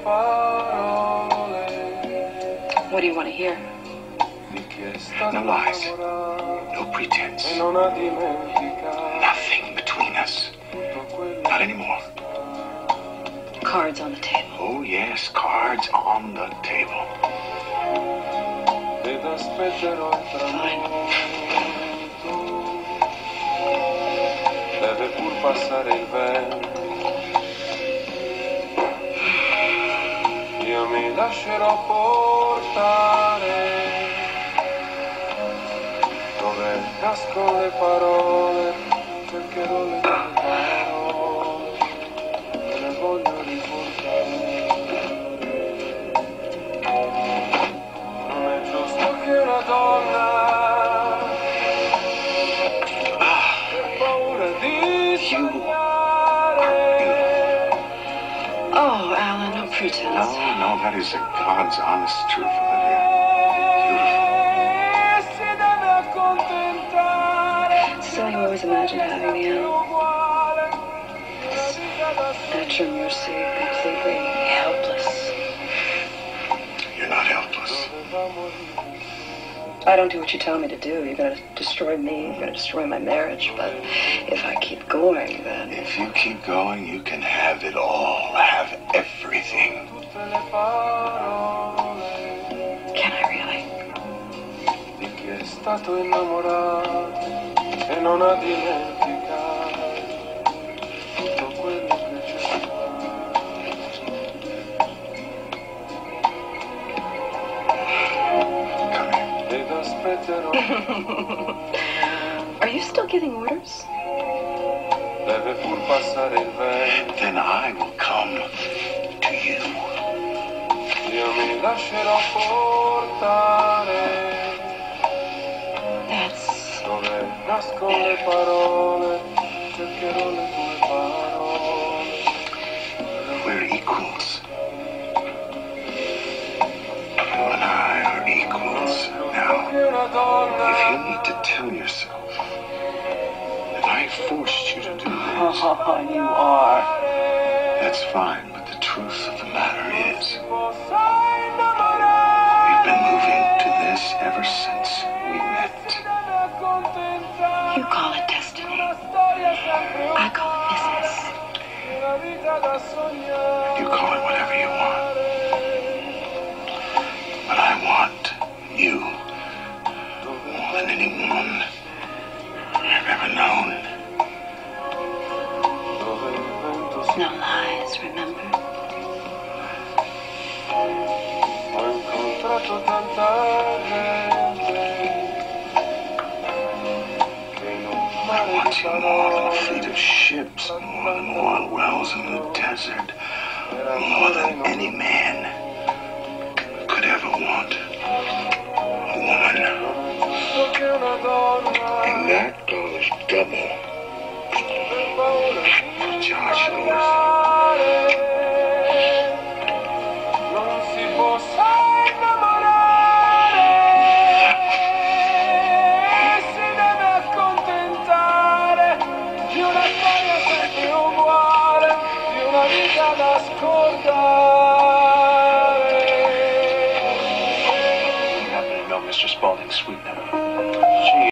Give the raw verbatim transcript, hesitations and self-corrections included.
What do you want to hear? No lies. No pretense. Nothing between us. Not anymore. Cards on the table. Oh, yes, cards on the table. Fine. Deve pur passare il vento. Io mi lascerò portare dove nascono le parole, cercherò le tue parole, me le voglio riportare. Non è giusto che una donna per paura di Oh, Alan, no pretense. No, no, that is the God's honest truth, Olivia. Beautiful. So you always imagined having me, Alan. At your mercy, completely helpless. You're not helpless. I don't do what you tell me to do. You're going to destroy me. You're going to destroy my marriage. But if I keep going, then... If you keep going, you can have it all. Have everything. Can I really? Di chi è stato innamorato e non ha dimenticato tutto quello che c'è stato. Ed aspetterò. Are you still giving orders? Deve pur passare il vento. Then I will come to you. Io mi lascerò portare That's dove nascono le parole, cercherò le tue parole. We're equals. You and I are equals. Now, if you need to tell yourself that I forced you to do this, Oh, you are. that's fine, but the truth of the matter is, we've been moving to this ever since we met. You call it destiny. I call it business. You call it whatever you want. But I want you more than any woman I've ever known. No lies, remember? Ho incontrato tanta gente che in un I mare want di you more than a parole fleet of ships, more than oil wells in the desert, more than any man could ever want a woman. And that goes double. Josh Lewis. non si possa innamorare, si deve accontentare di una storia sempre uguale, di una vita da scordare. You happen to know Mister Spaulding's suite number?